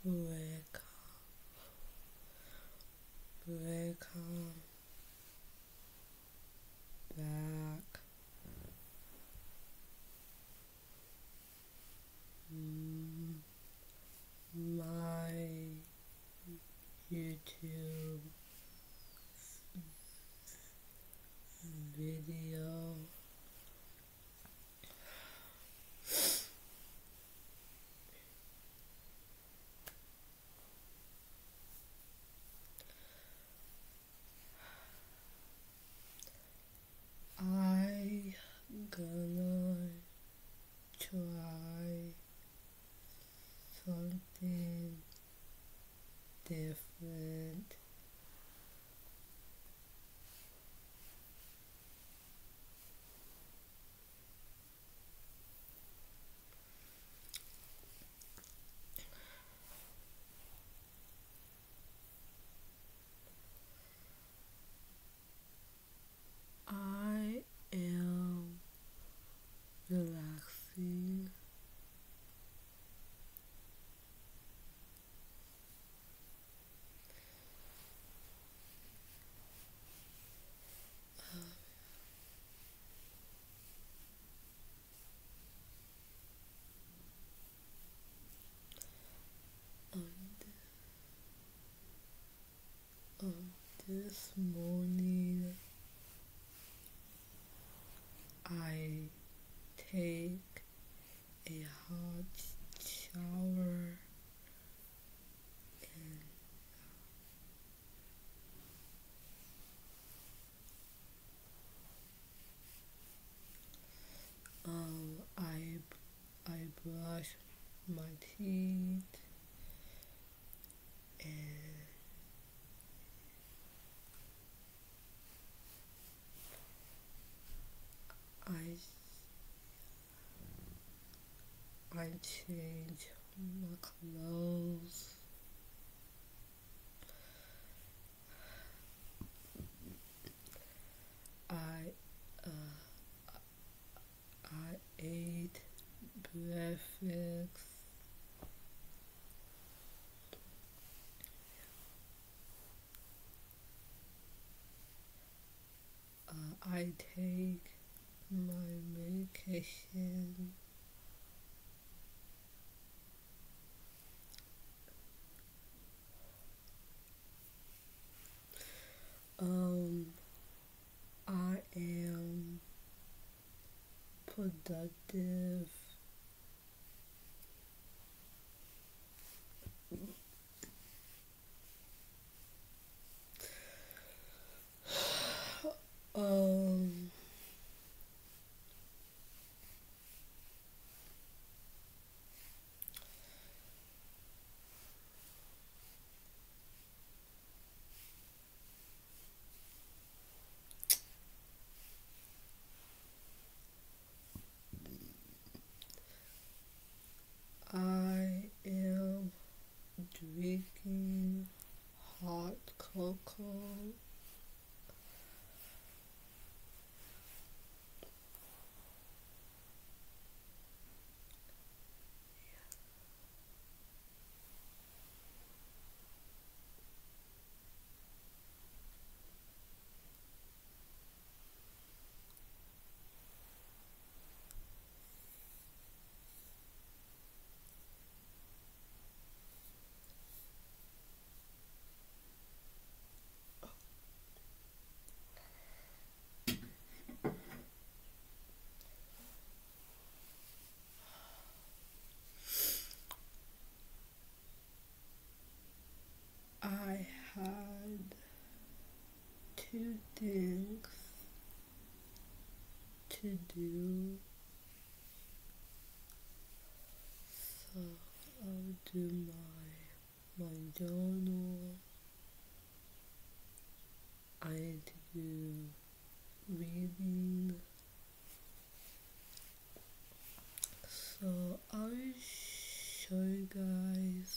welcome, welcome back. My YouTube video. I gonna try something different. I am relaxing. This morning I take a hot shower and I brush my teeth and I I change my clothes. I I ate breakfast. I take my medication. I am productive. Um, I am drinking hot cocoa. I had two things to do, so I'll do my journal. I need to do reading. So I'll show you guys.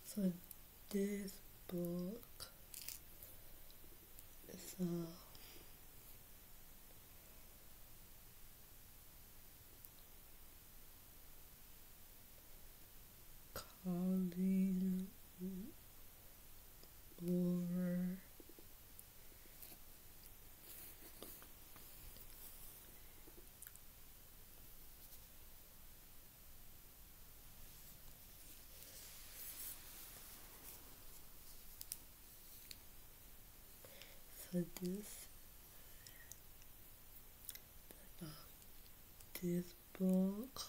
So this book is a Colleen Hoover. So this book,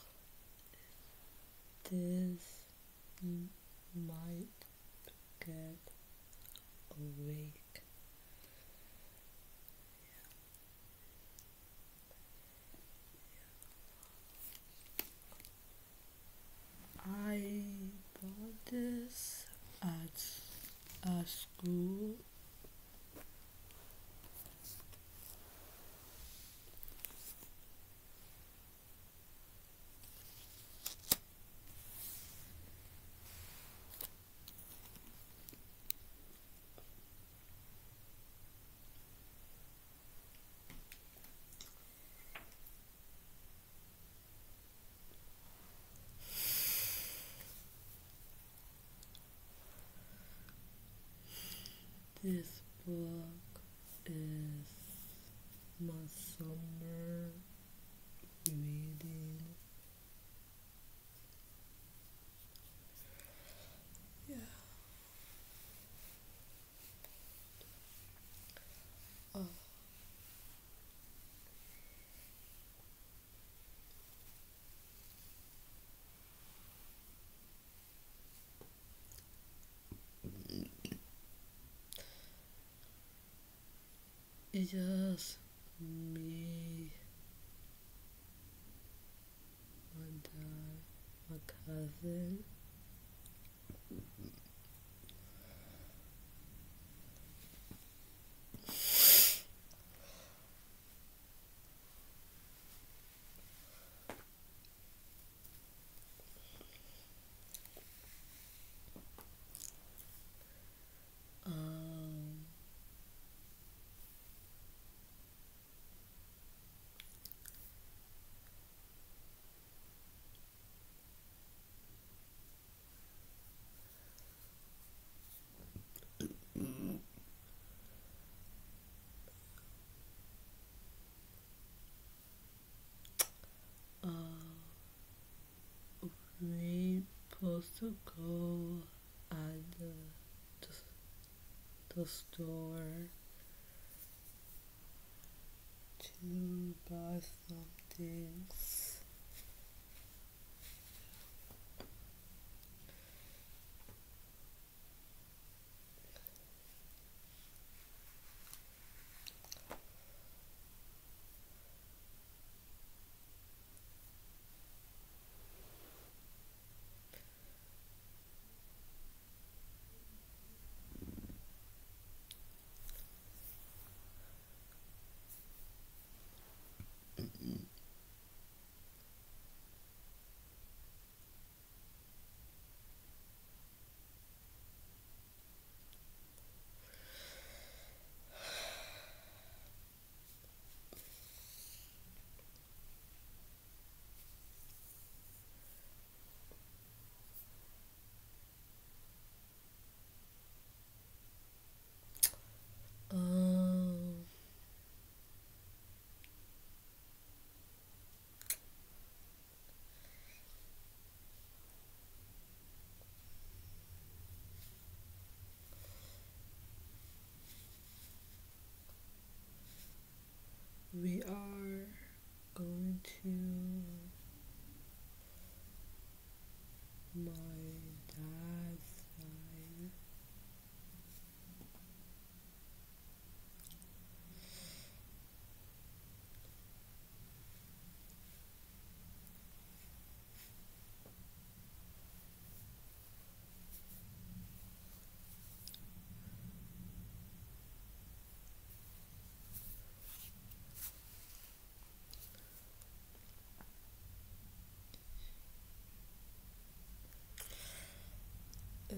this might get awake. I bought this at school. This book is my summer reading. Yeah. Oh. It's just me, my dad, my cousin. Um, we supposed to go at the store to buy some things. Um, we are going to my dad's side.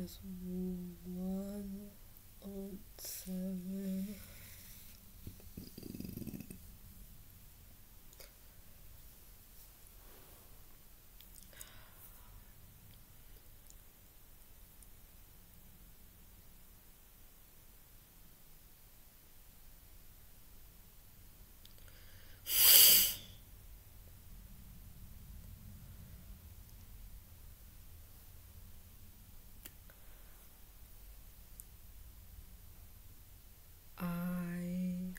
is 107. I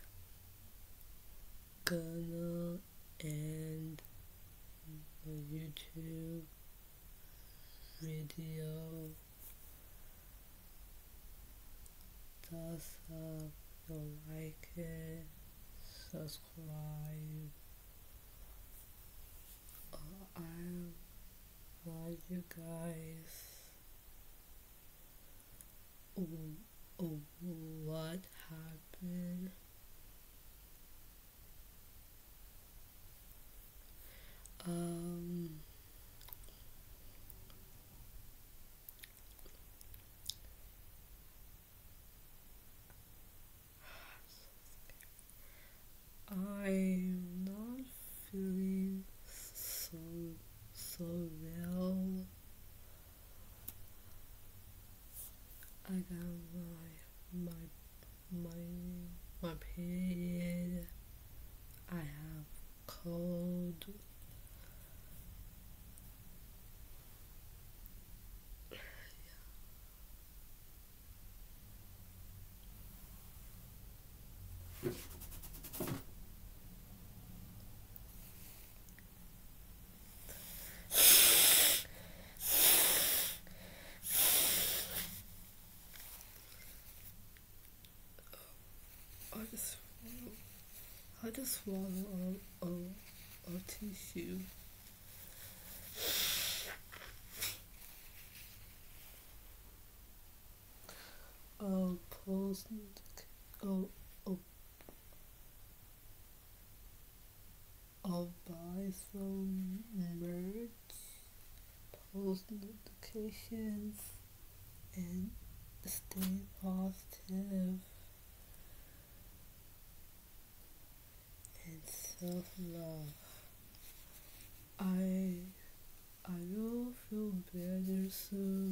gonna end the YouTube video. Just you like it, subscribe. I want you guys. What happened? Um, I'm not feeling so well. I got my period. I have cold. I just swallow a tissue. Post. Oh, oh, I'll buy some merch, post notifications, and stay positive and self-love. I will feel better soon.